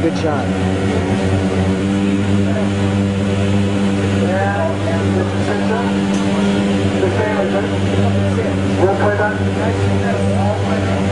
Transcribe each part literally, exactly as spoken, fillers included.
good shot. We'll play that.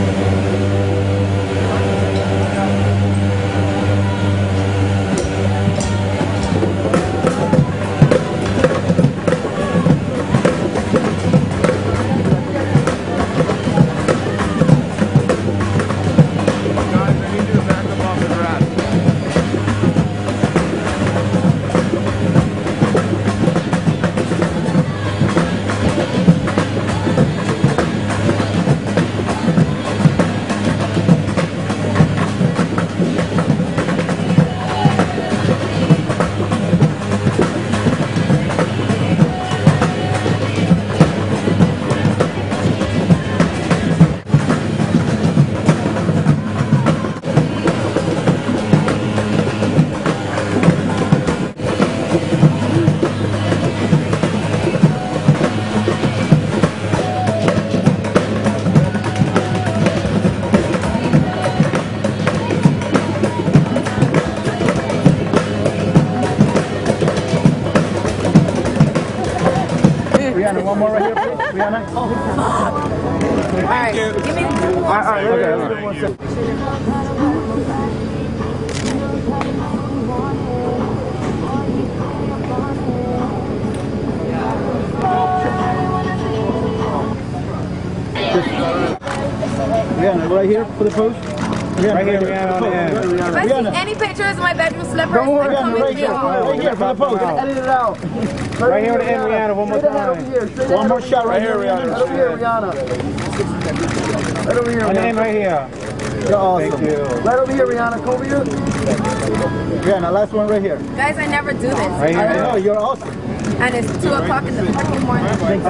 Rihanna, one more right here, please. Rihanna. Oh, fuck. All right, give me two more. All right, okay, okay. One second. Rihanna, right here for the post. Rihanna, right here, Rihanna. Rihanna. If I see any pictures of my bedroom slippers, Don't worry, I'm Rihanna, coming right for here, you. right here for the post. Edit it out. Right here with the end, Rihanna, one more time. One more shot right here, Rihanna. Right over here, Rihanna. Right over here, And then Rihanna. right here. You're awesome. Thank you. Right over here, Rihanna. Come over here. Rihanna, last one right here. Guys, I never do this. Right here. I know, you're awesome. And it's two o'clock in the fucking morning.